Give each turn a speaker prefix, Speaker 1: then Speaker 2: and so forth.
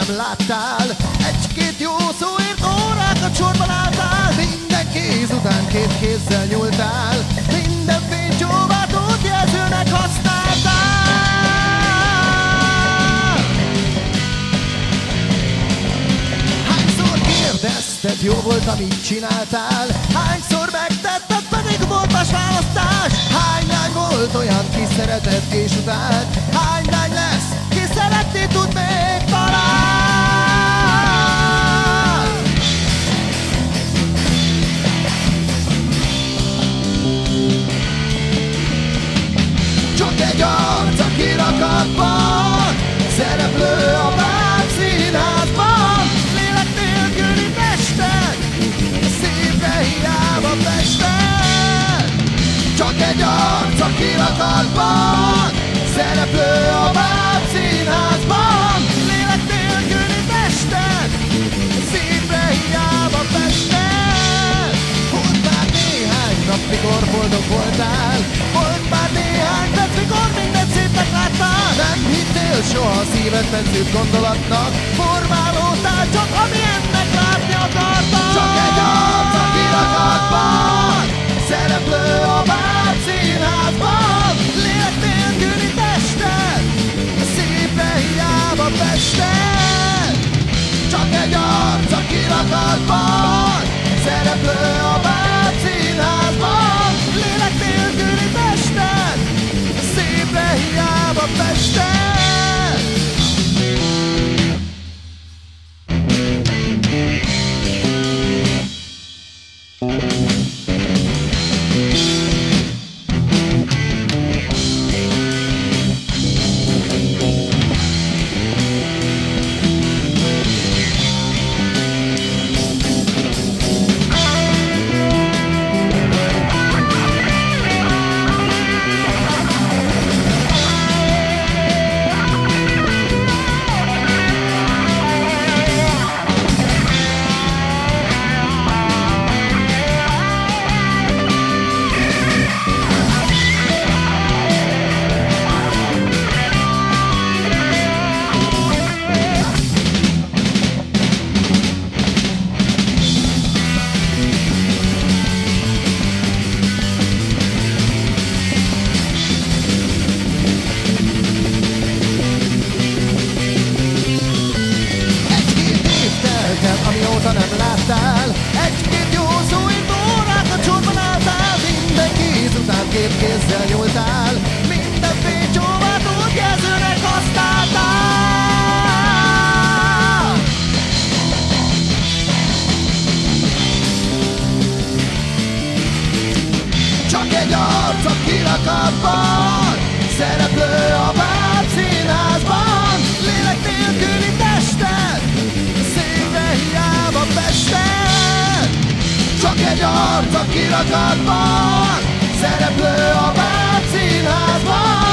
Speaker 1: nem láttál. Egy-két jó szóért órákat sorban álltál. Minden kéz után két kézzel nyúltál. Minden fénycsóvát útjelzőnek használtál. Hányszor kérdezted, jó volt, amit csináltál? Hányszor megtetted, pedig volt más választás? Hány lány volt olyan, ki szeretett és utált? Hány lány lesz, ki szeretni tud még talán? Csak egy arc a kirakatban, szereplő a bábszínházban. Lélek nélküli testek, szívre hiába festek. Csak egy arc a kirakatban, szereplő a bábszínházban. Lélek nélküli testek, szívre hiába festek. Volt már néhány nap, mikor boldog voltál. Volt már néhány perc, mikor mindent szépnek láttál. Nem hittél soha szívedben szűk gondolatnak. Formálódtál csak, ami ennek látni akartál. Csak egy arc a kirakatban, szereplő a bábszínházban. Lélek nélküli tested, szívre hiába fested. Csak egy arc a kirakatban, szereplő a bábszínházban. Lélek nélküli tested, szívre hiába fested. Amióta nem láttál, egy-két jó szóért órákat sorban álltál. Minden kéz után két kézzel nyúltál. Minden fénycsóvát útjelzőnek használtál. Csak egy arc a kirakatban, szereplő a bábszínházban. Lélek nélküli tested, hiába fested. Csak egy arc a kirakatban, szereplő a bábszínházban.